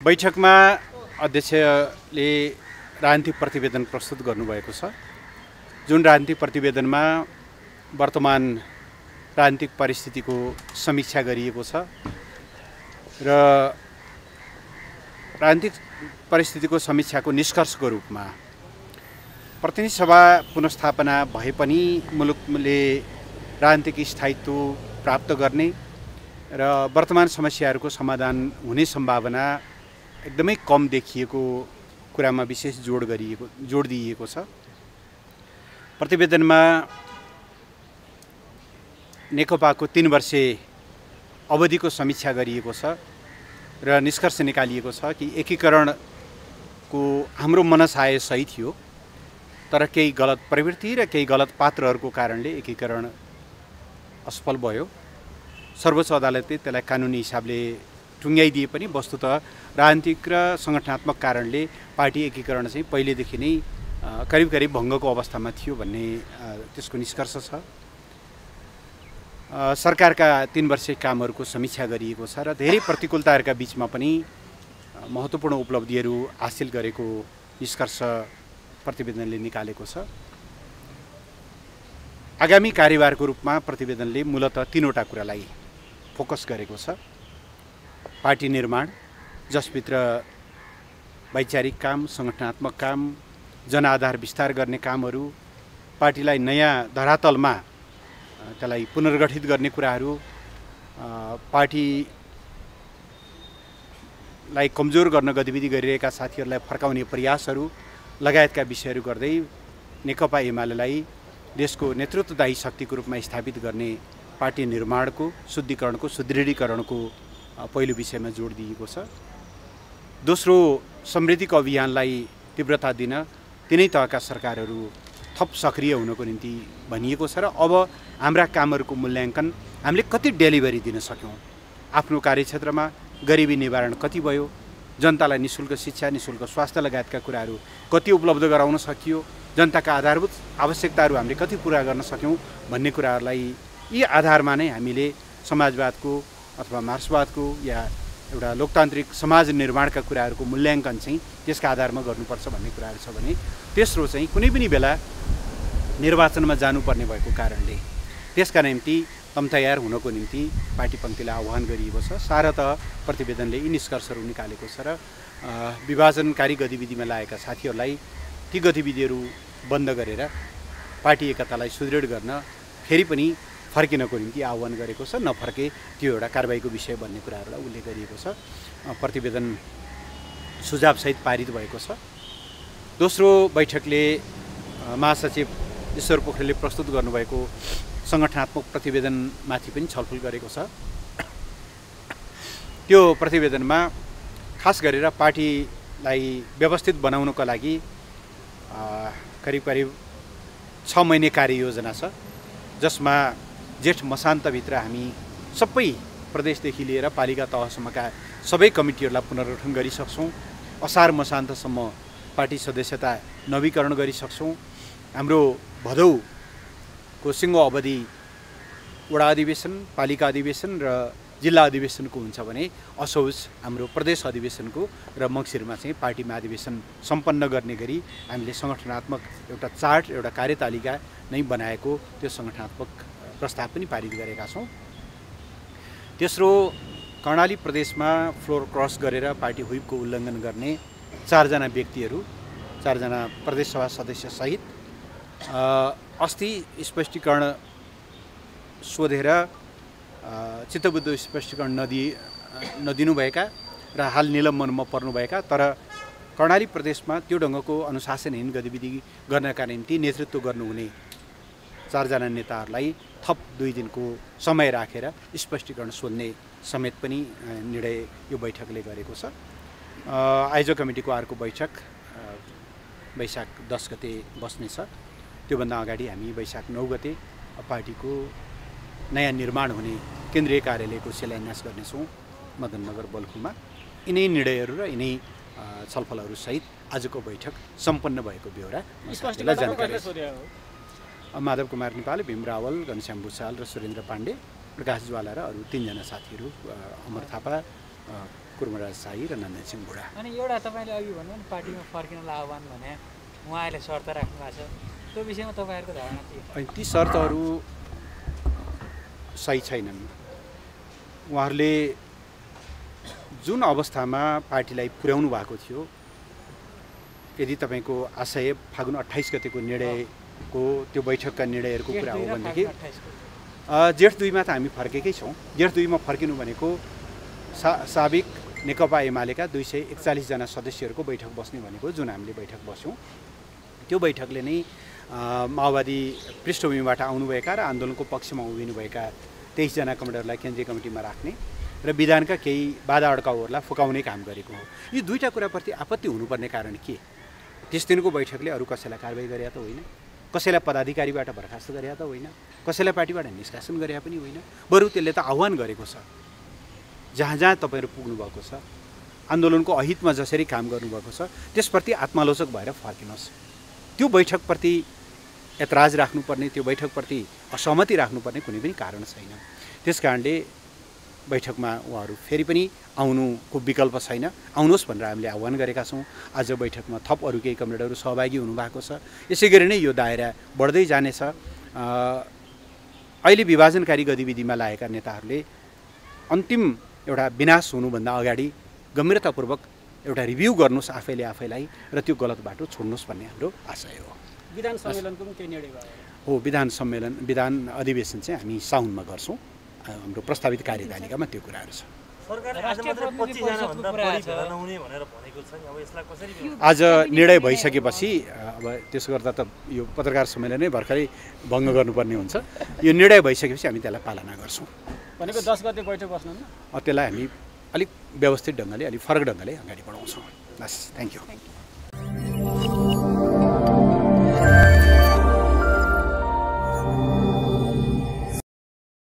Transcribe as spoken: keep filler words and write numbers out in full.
बैठकमा अध्यक्षले राजनीतिक प्रतिवेदन प्रस्तुत गर्नुभएको छ। जुन राजनीतिक प्रतिवेदनमा वर्तमान राजनीतिक परिस्थितिको समीक्षा गरिएको छ र राजनीतिक परिस्थितिको समीक्षाको निष्कर्षको रूपमा प्रतिनिधि सभा पुनर्स्थापना भए पनि मुलुकले राजनीतिक स्थायित्व प्राप्त गर्ने र वर्तमान समस्याहरूको समाधान हुने सम्भावना एकदमै कम देखिएको कुरामा विशेष जोड गरिएको जोड दिइएको छ। प्रतिवेदनमा नेकपाको तीन वर्षे अवधिको समीक्षा गरिएको छ र निष्कर्ष निकालिएको छ कि एकीकरणको हाम्रो मनसाय सही थियो, तर केही गलत प्रवृत्ति र केही गलत पात्रहरूको कारणले एकीकरण असफल भयो। सर्वोच्च अदालतले त्यसलाई कानुनी हिसाबले टुङ्ग्याइदिए पनि वस्तुतः राजनीतिक र सङ्गठनात्मक कारणले पार्टी एकीकरण चाहिँ पहिलेदेखि नै करिब करिब भङ्गको अवस्थामा थियो भन्ने त्यसको निष्कर्ष छ। सरकारका तीन वर्षे कामहरूको समीक्षा गरिएको छ र धेरै प्रतिकूलताहरूका बिचमा पनि महत्त्वपूर्ण उपलब्धिहरू हासिल गरेको निष्कर्ष प्रतिवेदनले निकालेको छ। आगामी कार्यभारको रूपमा प्रतिवेदनले मूलतः तीनवटा कुरालाई फोकस गरेको छ। पार्टी निर्माण, जसभित्र वैचारिक काम, सङ्गठनात्मक काम, जनआधार विस्तार गर्ने कामहरू, पार्टीलाई नयाँ धरातलमा त्यसलाई पुनर्गठित गर्ने कुराहरू, पार्टीलाई कमजोर गर्न गतिविधि गरिरहेका साथीहरूलाई फर्काउने प्रयासहरू लगायतका विषयहरू गर्दै नेकपा एमालेलाई देशको नेतृत्वदायी शक्तिको रूपमा स्थापित गर्ने पार्टी निर्माणको, शुद्धिकरणको, सुदृढीकरणको पहिलो विषयमा जोड दिएको छ। दोस्रो, समृद्धिको अभियानलाई तीव्रता दिन तिनै तहका सरकारहरू थप सक्रिय हुनको निम्ति भनिएको छ र अब हाम्रा कामहरूको मूल्याङ्कन हामीले कति डेलिभरी दिन सक्यौँ, आफ्नो कार्यक्षेत्रमा गरिबी निवारण कति भयो, जनतालाई निःशुल्क शिक्षा, निःशुल्क स्वास्थ्य लगायतका कुराहरू कति उपलब्ध गराउन सकियो, जनताका आधारभूत आवश्यकताहरू हामीले कति पुरा गर्न सक्यौँ भन्ने कुराहरूलाई यी आधारमा नै हामीले समाजवादको अथवा मार्क्सवादको या एउटा लोकतान्त्रिक समाज निर्माणका कुराहरूको मूल्याङ्कन चाहिँ त्यसका आधारमा गर्नुपर्छ भन्ने कुराहरू छ भने, तेस्रो चाहिँ कुनै पनि बेला निर्वाचनमा जानुपर्ने भएको कारणले त्यसका निम्ति तमतयार हुनको निम्ति पार्टी पङ्क्तिलाई आह्वान गरिएको छ। सारतः प्रतिवेदनले यी निष्कर्षहरू निकालेको छ र विभाजनकारी गतिविधिमा लागेका साथीहरूलाई ती गतिविधिहरू बन्द गरेर पार्टी एकतालाई सुदृढ गर्न फेरि पनि फर्किनको निम्ति आह्वान गरेको छ। नफर्के त्यो एउटा कारबाहीको विषय भन्ने कुराहरूलाई उल्लेख गरिएको छ। प्रतिवेदन सुझावसहित पारित भएको छ। दोस्रो बैठकले महासचिव ईश्वर पोखरेलले प्रस्तुत गर्नुभएको सङ्गठनात्मक प्रतिवेदनमाथि पनि छलफल गरेको छ। त्यो प्रतिवेदनमा खास गरेर पार्टीलाई व्यवस्थित बनाउनको लागि करिब करिब छ महिने कार्ययोजना छ, जसमा जेठ मसान्तभित्र हामी सबै प्रदेशदेखि लिएर पालिका तहसम्मका सबै कमिटीहरूलाई पुनर्गठन गरिसक्छौँ। असार मसान्तसम्म पार्टी सदस्यता नवीकरण गरिसक्छौँ। हाम्रो भदौको सिङ्गो अवधि वडा अधिवेशन, पालिका अधिवेशन र जिल्ला अधिवेशनको हुन्छ भने असोज हाम्रो प्रदेश अधिवेशनको र मङ्सिरमा चाहिँ पार्टी महाधिवेशन सम्पन्न गर्ने गरी हामीले सङ्गठनात्मक एउटा चार्ट, एउटा कार्यतालिका नै बनाएको त्यो सङ्गठनात्मक प्रस्ताव पनि पारित गरेका छौँ। तेस्रो, कर्णाली प्रदेशमा फ्लोर क्रस गरेर पार्टी व्हिपको उल्लङ्घन गर्ने चारजना व्यक्तिहरू, चारजना प्रदेश सभा सदस्य सहित अस्ति स्पष्टीकरण सोधेर चित्तबुद्ध स्पष्टीकरण नदिए नदिनुभएका र हाल निलम्बनमा पर्नुभएका तर कर्णाली प्रदेशमा त्यो ढङ्गको अनुशासनहीन गतिविधि गर्नका निम्ति नेतृत्व गर्नुहुने चारजना नेताहरूलाई थप दुई दिनको समय राखेर स्पष्टीकरण सोध्ने समेत पनि निर्णय यो बैठकले गरेको छ। आयोजक कमिटीको अर्को बैठक वैशाख दस गते बस्नेछ। त्योभन्दा अगाडि हामी वैशाख नौ गते पार्टीको नयाँ निर्माण हुने केन्द्रीय कार्यालयको शिलान्यास गर्नेछौँ मदननगर बल्खुमा। यिनै निर्णयहरू र यिनै छलफलहरू सहित आजको बैठक सम्पन्न भएको बेहोरा जानकारी माधव कुमार नेपाल, भीम रावल, घनश्याम भूषाल र सुरेन्द्र पाण्डे, प्रकाश ज्वाला र अरू तीनजना साथीहरू, अमर थापा कुर्मराज शाही र नन्दन सिंह बुढा। अनि एउटा तपाईँले अघि भन्नु नि पार्टीमा फर्किनलाई आह्वान भने उहाँहरूले शर्त राख्नु भएको छ, त्यो विषयमा तपाईँहरूको धारणा के? अनि ती शर्तहरू सही छैनन्। उहाँहरूले जुन अवस्थामा पार्टीलाई पुर्याउनु भएको थियो, यदि तपाईँको आशय फागुन अट्ठाइस गतेको निर्णयको त्यो बैठकका निर्णयहरूको कुरा हो भनेदेखि जेठ दुईमा त हामी फर्केकै छौँ। जेठ दुईमा फर्किनु भनेको सा साबिक नेकपा एमालेका दुई सय एकचालिसजना सदस्यहरूको बैठक बस्ने भनेको जुन हामीले बैठक बस्यौँ, त्यो बैठकले नै माओवादी पृष्ठभूमिबाट आउनुभएका र आन्दोलनको पक्षमा उभिनुभएका तेइसजना कमान्डरलाई केन्द्रीय कमिटीमा राख्ने र विधानका केही बाधा अड्काउहरूलाई फुकाउने काम गरेको हो। यी दुईवटा कुराप्रति आपत्ति हुनुपर्ने कारण के? त्यस दिनको बैठकले अरू कसैलाई कारवाही गरे त होइन, कसैलाई पदाधिकारीबाट बर्खास्त गरे त होइन, कसैलाई पार्टीबाट निष्कासन गरे पनि होइन, बरु त्यसले त आह्वान गरेको छ जहाँ जहाँ तपाईँहरू पुग्नुभएको छ, आन्दोलनको अहितमा जसरी काम गर्नुभएको छ त्यसप्रति आत्मालोचक भएर फर्किनुहोस्। त्यो बैठकप्रति एतराज राख्नुपर्ने, त्यो बैठकप्रति असहमति राख्नुपर्ने कुनै पनि कारण छैन। त्यस कारणले बैठकमा उहाँहरू फेरि पनि आउनुको विकल्प छैन, आउनुहोस् भनेर हामीले आह्वान गरेका छौँ। आज बैठकमा थप अरू केही कमरेडहरू सहभागी हुनुभएको छ। यसै गरी नै यो दायरा बढ्दै जानेछ। अहिले विभाजनकारी गतिविधिमा लागेका नेताहरूले अन्तिम एउटा विनाश हुनुभन्दा अगाडि गम्भीरतापूर्वक एउटा रिभ्यू गर्नुहोस् आफैले आफैलाई र त्यो गलत बाटो छोड्नुहोस् भन्ने हाम्रो आशय हो। विधान सम्मेलनको पनि केही निर्णय भयो हो। विधान सम्मेलन विधान अधिवेशन चाहिँ हामी साउनमा गर्छौँ। हाम्रो प्रस्तावित कार्यतालिकामा त्यो कुराहरू छ। आज निर्णय भइसकेपछि अब त्यसो गर्दा त यो पत्रकार सम्मेलनै भर्खरै भङ्ग गर्नुपर्ने हुन्छ। यो निर्णय भइसकेपछि हामी त्यसलाई पालना गर्छौँ। भनेको दस गते बैठक बस्नु त्यसलाई हामी अलिक व्यवस्थित ढङ्गले अलिक फरक ढङ्गले अगाडि बढाउँछौँ। बस, थ्याङ्क यू।